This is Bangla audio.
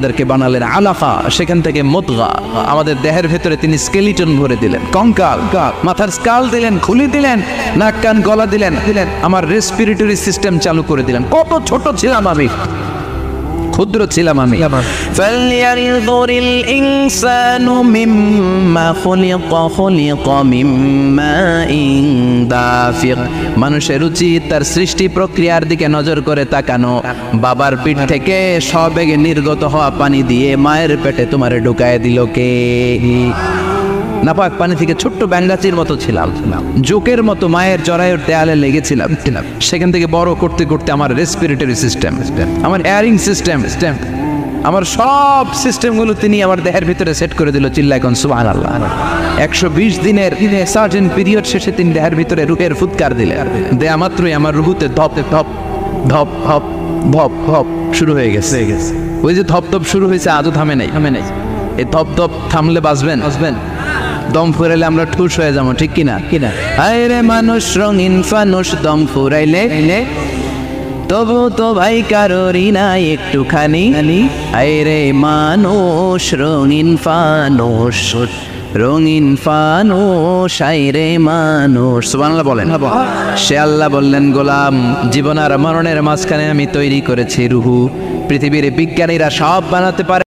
আমাদেরকে বানালেন আলাকা, সেখান থেকে মুদগা, আমাদের দেহের ভেতরে তিনি স্কেলিটন ভরে দিলেন, কঙ্কাল, মাথার স্কাল দিলেন, খুলি দিলেন, নাক কান গলা দিলেন, আমার রেসপিরেটরি সিস্টেম চালু করে দিলেন। কত ছোট ছিলাম আমি, ক্ষুদ্র ছিলাম আমি। ফালইয়ানযুরিল ইনসানু মিম্মা খুলিকা, খুলিকা মিম্মাইন দাফিক। মানুষের উচিত তার সৃষ্টি প্রক্রিয়ার দিকে নজর করে তাকানো। বাবার পিঠ থেকে সবেগে নির্গত হওয়া পানি দিয়ে মায়ের পেটে তোমারে ঢুকায় দিল কে? নাপাক পানি থেকে ছোট্ট ব্যাঙ্গাচির মতো ছিলাম, জোকের মতো মায়ের জরায়ুর দেয়ালে লেগেছিলাম। সেখান থেকে বড় করতে করতে আমার রেসপিরেটরি সিস্টেম, আমার এয়ারিং সিস্টেম, আমার সব সিস্টেমগুলো তিনি আমার দেহের ভিতরে সেট করে দিল। চিল্লায় কোন সুবহানাল্লাহ। 120 দিনের সার্টেন পিরিয়ড শেষে তিনি দেহের ভিতরে রূহের ফুৎকার দিলেন। দেয়া মাত্রই আমার রুহুতে ধপ ধপ ধপ ধপ ধপ ধপ শুরু হয়ে গেছে। ওই যে ধপ ধপ শুরু হয়েছে, আজও থামে নাই। এই ধপ ধপ থামলে বাঁচবেন, দম ফুরাইলে আমরা ঠুস হয়ে যাবো, ঠিক কিনা? আরে মানুষ রঙিন ফানুষ, দম ফুরাইলে তবু তো ভাই কারোরই নাই একটুখানি। আরে মানুষ রঙিন ফানুষ, রঙিন ফানুষ, আইরে মানুষ। সুবহানাল্লাহ বলেন। সে আল্লাহ বললেন, গোলাম, জীবন আর মরণের মাঝখানে আমি তৈরি করেছি রুহু। পৃথিবীর বিজ্ঞানীরা সব বানাতে পারে।